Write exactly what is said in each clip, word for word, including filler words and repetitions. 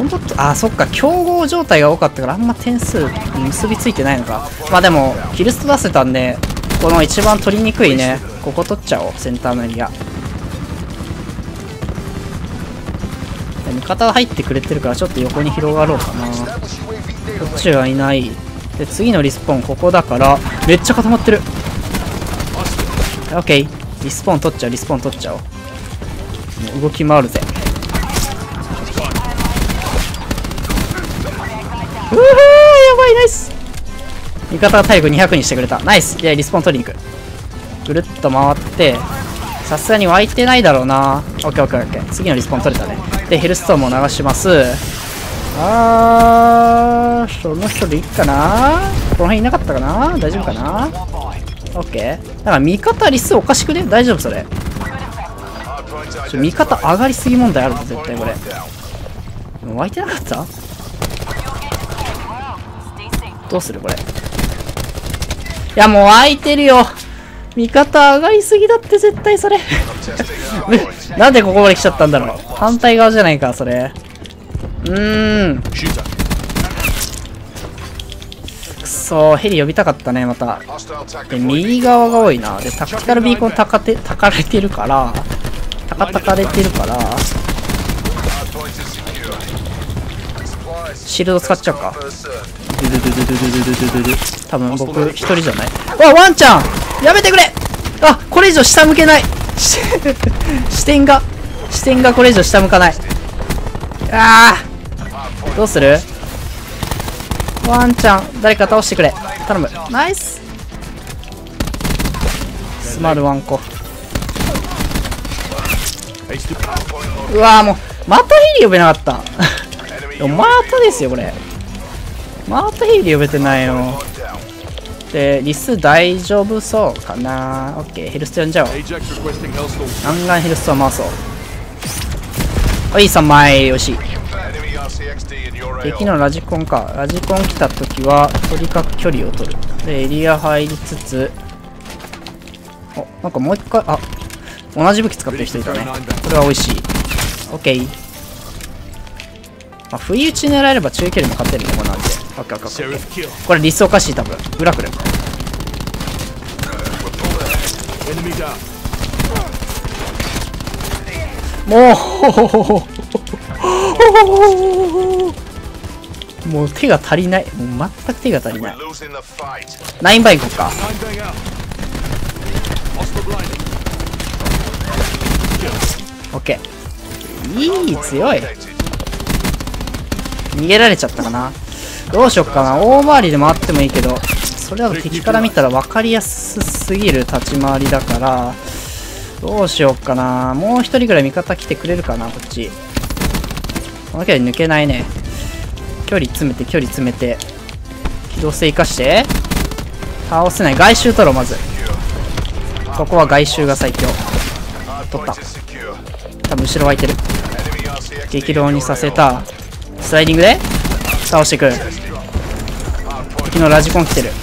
そのと、あ、そっか、競合状態が多かったからあんま点数に結びついてないのか。まあでも、キルスト出せたんで、この一番取りにくいね、ここ取っちゃおう、センターのエリア。味方が入ってくれてるからちょっと横に広がろうかな。こっちはいない。で、次のリスポーンここだから、めっちゃ固まってる。オッケー。リスポーン取っちゃう、リスポーン取っちゃおう。もう動き回るぜ。うわー、やばい、ナイス。味方が体力にひゃくにしてくれた。ナイス。いや、リスポーン取りに行く。ぐるっと回って、さすがに湧いてないだろうな。オッケーオッケーオッケー。次のリスポーン取れたね。で、ヘルストーンも流します。あー、その人でいいかな。この辺いなかったかな。大丈夫かな。オッケー。だから味方リスおかしくね。大丈夫それ。ちょ味方上がりすぎ問題あるぞ絶対これ。もう湧いてなかった。どうするこれ。いやもう湧いてるよ。味方上がりすぎだって絶対それ。なんでここまで来ちゃったんだろう。反対側じゃないかそれ。うーん。くそー、ヘリ呼びたかったねまた。で右側が多いな。でタクティカルビーコンたかてたかれてるからたかたかれてるからシールド使っちゃうか。ドゥドゥドゥドゥドゥドゥドゥドゥドゥ。多分僕一人じゃない。わ、ワンちゃんやめてくれ。あ、これ以上下向けない。視点が視点がこれ以上下向かない。ああ、どうする。ワンちゃん誰か倒してくれ頼む。ナイス。スマルワンコ。うわーもうまたヘリ呼べなかった。またですよこれ。またヘリ呼べてないよ。でリス大丈夫そうかな。オッケー、ヘルスト呼んじゃおう。ガンガンヘルスト回そう。はい、さんまい。よし。敵のラジコンか。ラジコン来た時はとにかく距離を取る。でエリア入りつつ、お、なんかもう一回、あ、同じ武器使ってる人いたね。これは美味しい。オッケー。まあ、不意打ち狙えれば中距離も勝てるとこなんで。オッケーオッケーオッケー。これリスおかしい多分。裏来る。もうほほほほもう手が足りない。もう全く手が足りない。ナインバイン行こうか。オッケー。いい、強い。逃げられちゃったかな。どうしよっかな。大回りで回ってもいいけど、それだと敵から見たら分かりやすすぎる立ち回りだから、どうしよっかな。もう一人ぐらい味方来てくれるかな、こっち。この距離抜けないね。距離詰めて、距離詰めて。機動性生かして。倒せない。外周取ろう、まず。ここは外周が最強。取った。多分後ろ湧いてる。激動にさせた。スライディングで倒していく。敵のラジコン来てる。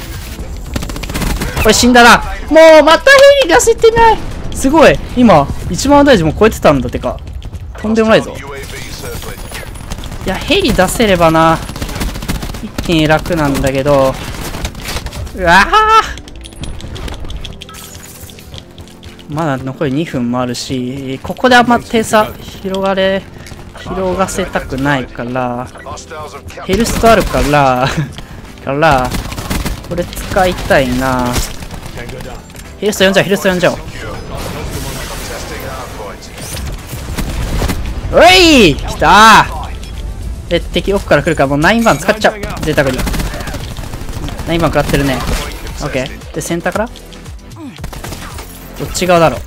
これ死んだな。もうまたヘリ出せてない。すごい。今いちまん大事も超えてたんだ。てかとんでもないぞ。いやヘリ出せればな一気に楽なんだけど、うわーまだ残りにふんもあるし、ここであんま点差広がれ広がせたくないから、ヘルストあるからからこれ使いたいな。ヘルスト呼んじゃおう、ヘルスト呼んじゃおう。おい来たー。で敵奥から来るからもうナインバン使っちゃう。贅沢にナインバン食らってるね。オッケー。でセンターからどっち側だろう。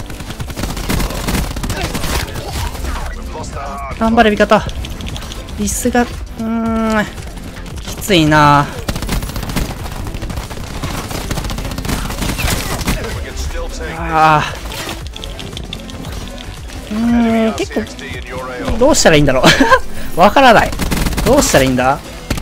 頑張れ味方。リスがうーんきついな。あーうーん結構どうしたらいいんだろうわからない。どうしたらいいんだ。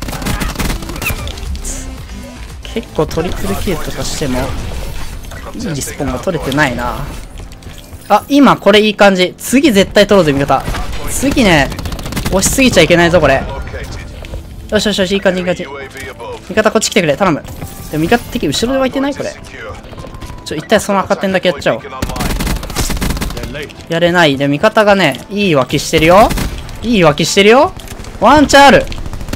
結構トリプルキルとかしてもいいリスポンが取れてないな。あ、今これいい感じ。次絶対取ろうぜ味方。次ね押しすぎちゃいけないぞこれ。よしよしよし、いい感じいい感じ。味方こっち来てくれ、頼む。でも味方敵後ろで湧いてないこれ。ちょ一体その赤点だけやっちゃおう。やれない。で味方がね、いい脇してるよ。いい脇してるよ。ワンチャンある。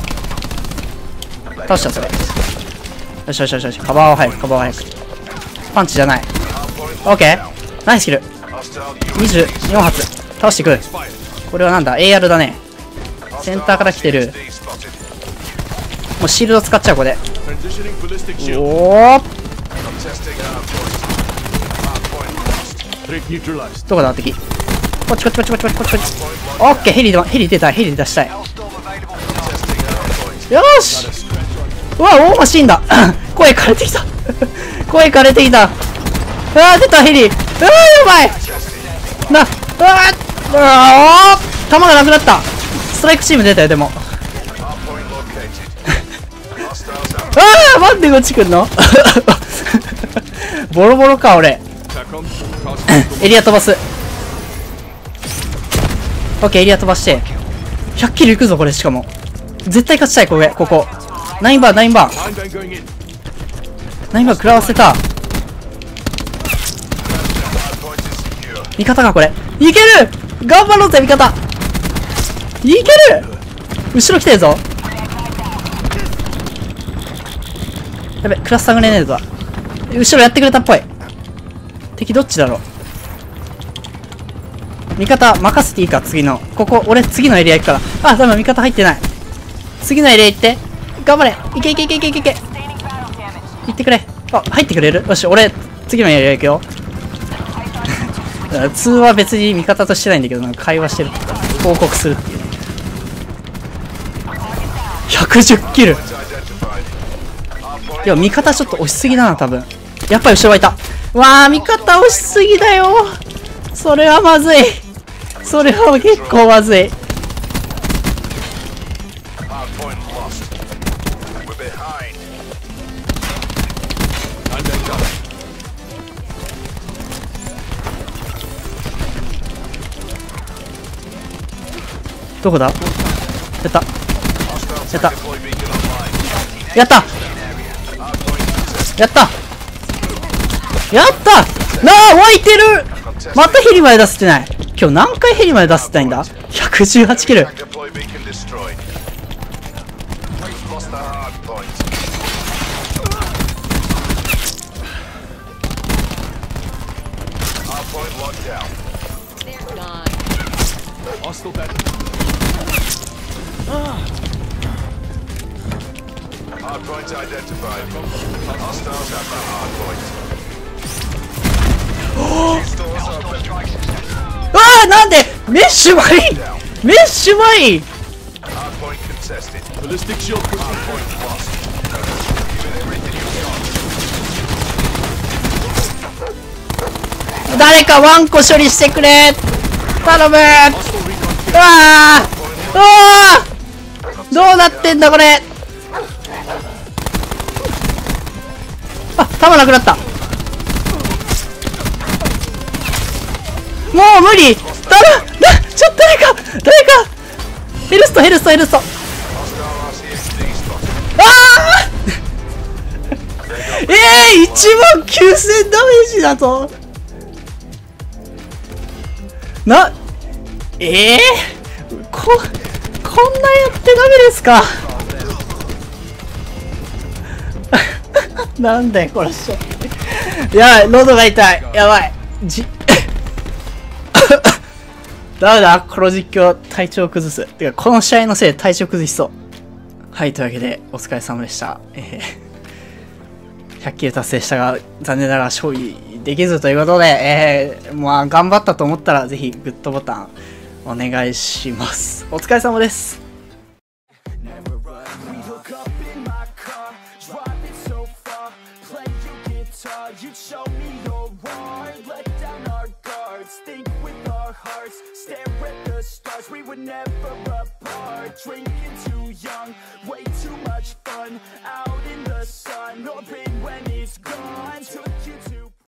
倒したそれ。よしよしよしよし、カバーを早くカバーを早く。パンチじゃない。オッケー、ナイスキル。にじゅうよん発倒していく。これはなんだ エーアール だね。センターから来てる。もうシールド使っちゃうこれ。おお、どこだ敵。こっちこっちこっちこっちこっちこっちこっち。オッケー、ヘリでヘリ出たい、ヘリ出したい。よーし、うわ大マシンだ声枯れてきた声枯れてきた。うわー出たヘリ。うわーやばいな。うわーうわー弾がなくなった。ストライクチーム出たよでも。ああ待って、こっち来んのボロボロか俺エリア飛ばす。オッケー、エリア飛ばしてひゃっキルいくぞこれ。しかも絶対勝ちたいこれ。ここナインバーナインバーナインバー食らわせた。味方がこれいける。頑張ろうぜ味方。いける。後ろ来てるぞ。やべ、クラスターグレネードだ。後ろやってくれたっぽい。敵どっちだろう。味方任せていいか。次のここ俺次のエリア行くから。あ、ダメ、味方入ってない。次のエリア行って頑張れ。いけいけいけいけいけいけ。行ってくれ。あ、入ってくれる。よし、俺次のエリア行くよ通話別に味方としてないんだけど、なんか会話してる。報告するっていうね。ひゃくじゅっキル。いや味方ちょっと押しすぎだな多分。やっぱり後ろはいた。わあ味方押しすぎだよ。それはまずい。それは結構まずい。どこだ。やったやったやったやったやったなあ、湧いてる。またヘリまで出せてない。今日何回ヘリまで出せてないんだ。ひゃくじゅうはちキル。ああなんでメッシュ前いメッシュ前い。誰かワンコ処理してくれ頼む。うわあうわあどうなってんだこれ。あ、弾なくなった。もう無理。だらな、ちょっと誰か誰かヘルストヘルストヘルスト。ああええー、いちまんきゅうせんダメージだぞ。なええー、ここんなやってダメですかなんだよこれ。やばい、喉が痛い。やばいじダメだ、この実況体調崩す。てかこの試合のせいで体調崩しそう。はい、というわけでお疲れ様でした。えー、ひゃっキル達成したが残念ながら勝利できずということで、えー、まあ頑張ったと思ったらぜひグッドボタンお願いします。お疲れ様です。 You'd show me your heart, let down our guards, think with our hearts, stare at the stars, we were never apart, drinking too young, way too much fun, out